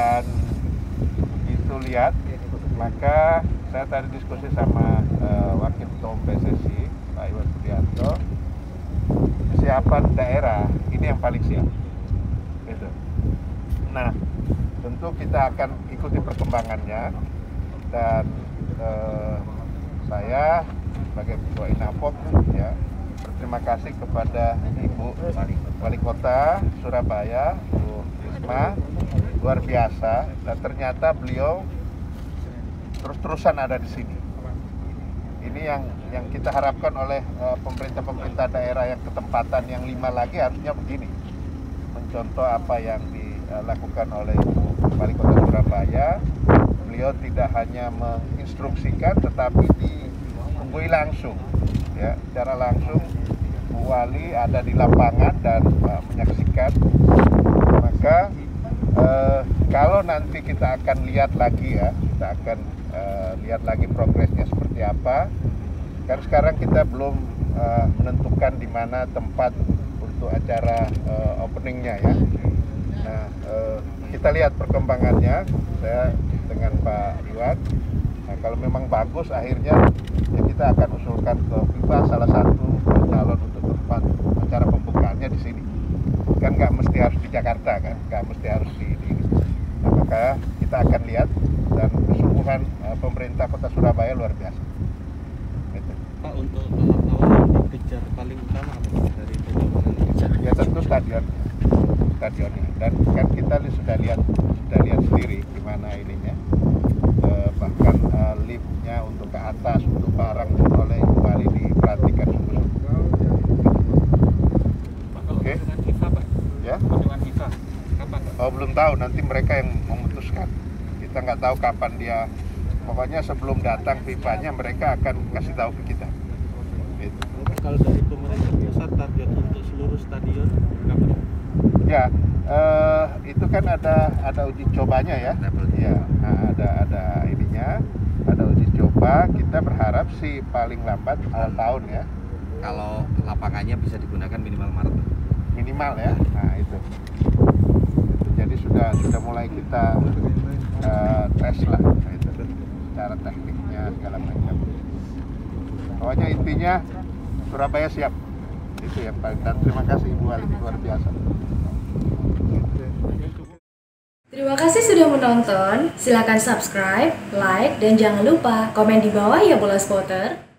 Dan itu lihat, maka saya tadi diskusi sama Wakil Ketua Umum PSSI Pak Iwan Budianto, kesiapan daerah ini yang paling siap. Gitu. Nah, tentu kita akan ikuti perkembangannya, dan saya sebagai Ketua Inapok ya berterima kasih kepada Ibu Wali Kota Surabaya, Bu Risma, luar biasa, dan ternyata beliau terus-terusan ada di sini. Ini yang kita harapkan oleh pemerintah daerah yang ketempatan yang 5 lagi harusnya begini. Mencontoh apa yang dilakukan oleh Wali Kota Surabaya, beliau tidak hanya menginstruksikan tetapi ditunggui langsung, ya, secara langsung Bu Wali ada di lapangan dan menyaksikan. Maka kalau nanti kita akan lihat lagi ya, kita akan lihat lagi progresnya seperti apa. Kan sekarang kita belum menentukan di mana tempat untuk acara openingnya ya. Nah, kita lihat perkembangannya, saya dengan Pak Iwan. Nah, kalau memang bagus akhirnya ya kita akan usulkan ke FIFA salah satu calon untuk tempat acara pembukaannya di sini. Kan nggak mesti harus di Jakarta kan, nggak mesti harus di nah, maka kita akan lihat, dan kesungguhan pemerintah Kota Surabaya luar biasa. Gitu. Pak, untuk tahap awal yang dikejar paling utama apa dari pembangunan? Ya tentu stadionnya, dan kan kita sudah lihat sendiri gimana ininya, bahkan liftnya untuk ke atas untuk barang pun oleh Ibu Wali diperhatikan sungguh-sungguh. Oke. Dengan FIFA Pak? Ya? Dengan FIFA kapan Pak? Oh, belum tahu, nanti mereka yang memutuskan. Kita nggak tahu kapan dia. Pokoknya sebelum datang FIFA-nya mereka akan kasih tahu ke kita. Gitu. Kalau dari pemerintah pusat target untuk seluruh stadion kapan? Ya, itu kan ada uji cobanya ya. Ya, ada ininya, ada uji coba. Kita berharap sih paling lambat awal tahun ya. Kalau lapangannya bisa digunakan minimal Maret. Minimal ya. Nah itu. Jadi sudah mulai kita tes lah, itu secara tekniknya segala macam. Pokoknya intinya Surabaya siap. Itu yang paling. Dan terima kasih Ibu Wali, luar biasa. Terima kasih sudah menonton. Silakan subscribe, like, dan jangan lupa komen di bawah ya Bola Spotter.